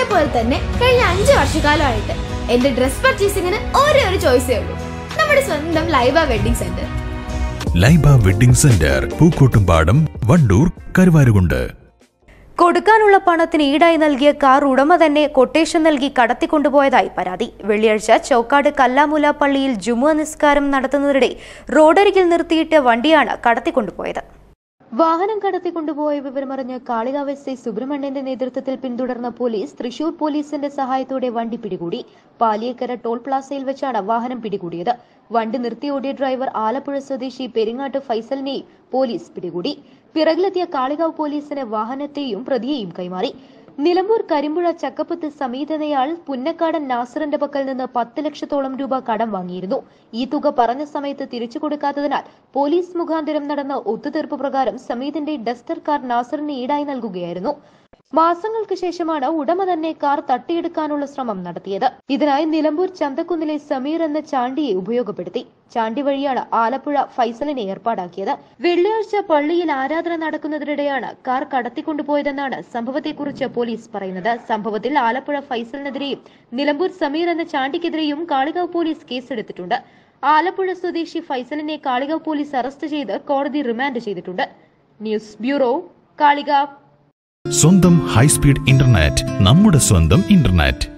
അതേപോലെ തന്നെ കഴിഞ്ഞ 5 വർഷക്കാലമായിട്ട് എന്റെ ഡ്രസ് പർച്ചേസിംഗിന് ഒരേ ഒരു ചോയ്സേ ഉള്ളൂ, നമ്മുടെ സ്വന്തം Laiba wedding centre. Laiba wedding centre, Pookkottumpadam, Wandoor, Karuvarakundu. കൊടുക്കാനുള്ള പണത്തിന് ഈടായി നൽകിയ കാർ ഉടമ തന്നെ കൊട്ടേഷൻ നൽകി കടത്തിക്കൊണ്ടുപോയതായി പരാതി. വെള്ളിയാഴ്ച ചോക്കാട് കല്ലാമൂല പള്ളിയിൽ ജുമുഅ നിസ്കാരം നടത്തുന്നതിനിടെ റോഡരികിൽ നിർത്തിയിട്ട വണ്ടിയാണ് കടത്തിക്കൊണ്ടുപോയത്. വാഹനം കടത്തിക്കൊണ്ടുപോയ വിവരമറിഞ്ഞ് കാളികാവ് എസ്.ഐ സുബ്രഹ്മണ്യന്റെ നേതൃത്വത്തിൽ പിന്തുടർന്ന പോലീസ് തൃശൂർ പോലീസിന്റെ സഹായത്തോടെ വണ്ടി പിടികൂടി. പാലിയേക്കര ടോൾ പ്ലാസയിൽ വെച്ചാണ് വാഹനം പിടികൂടിയത്. വണ്ടി നിർത്തിയോടിയ ഡ്രൈവർ ആലപ്പുഴ സ്വദേശി പെരിങ്ങാട്ട് ഫൈസലിനെയും പോലീസ് പിടികൂടി. പിറകിലെത്തിയ കാളികാവ് പോലീസിന് വാഹനത്തെയും പ്രതിയെയും കൈമാറി. നിലമ്പൂർ കരിമ്പുഴ ചക്കപ്പത്ത് സമീതനയാൾ പുന്നക്കാടൻ നാസറിന്റെ പക്കൽ നിന്ന് 10 ലക്ഷത്തോളം രൂപ കടം വാങ്ങിയിരുന്നു. ഈ തുക പറഞ്ഞ സമയത്ത് തിരിച്ചു കൊടുക്കാത്തതിനാൽ പോലീസ് മുഖാന്തരം നടന്ന ഒത്തുതീർപ്പ് പ്രകാരം സമീതിന്റെ ഡസ്റ്റർ കാർ നാസറിന് ഈടായി നൽകുകയായിരുന്നു. മാസങ്ങൾക്ക് ശേഷമാണ് ഉടമ തന്നെ കാർ തട്ടിയെടുക്കാനുള്ള ശ്രമം നടത്തിയത്. ഇതിനായി നിലമ്പൂർ ചന്തക്കുന്നിലെ സമീർ എന്ന ചാണ്ടിയെ ഉപയോഗപ്പെടുത്തി. ചാണ്ടി വഴിയാണ് ആലപ്പുഴ ഫൈസലിനെ ഏർപ്പാടാക്കിയത്. വെള്ളിയാഴ്ച പള്ളിയിൽ ആരാധന നടക്കുന്നതിനിടെയാണ് കാർ കടത്തിക്കൊണ്ടുപോയതെന്നാണ് സംഭവത്തെക്കുറിച്ച് പോലീസ് പറയുന്നത്. സംഭവത്തിൽ ആലപ്പുഴ ഫൈസലിനെതിരെയും നിലമ്പൂർ സമീർ എന്ന ചാണ്ടിക്കെതിരെയും കാളികാവ് പോലീസ് കേസെടുത്തിട്ടുണ്ട്. ആലപ്പുഴ സ്വദേശി ഫൈസലിനെ കാളികാവ് പോലീസ് അറസ്റ്റ് ചെയ്ത് കോടതി റിമാൻഡ് ചെയ്തിട്ടുണ്ട്. News bureau, Kalikavu. സ്വന്തം ഹൈസ്പീഡ് ഇന്റർനെറ്റ്, നമ്മുടെ സ്വന്തം ഇന്റർനെറ്റ്.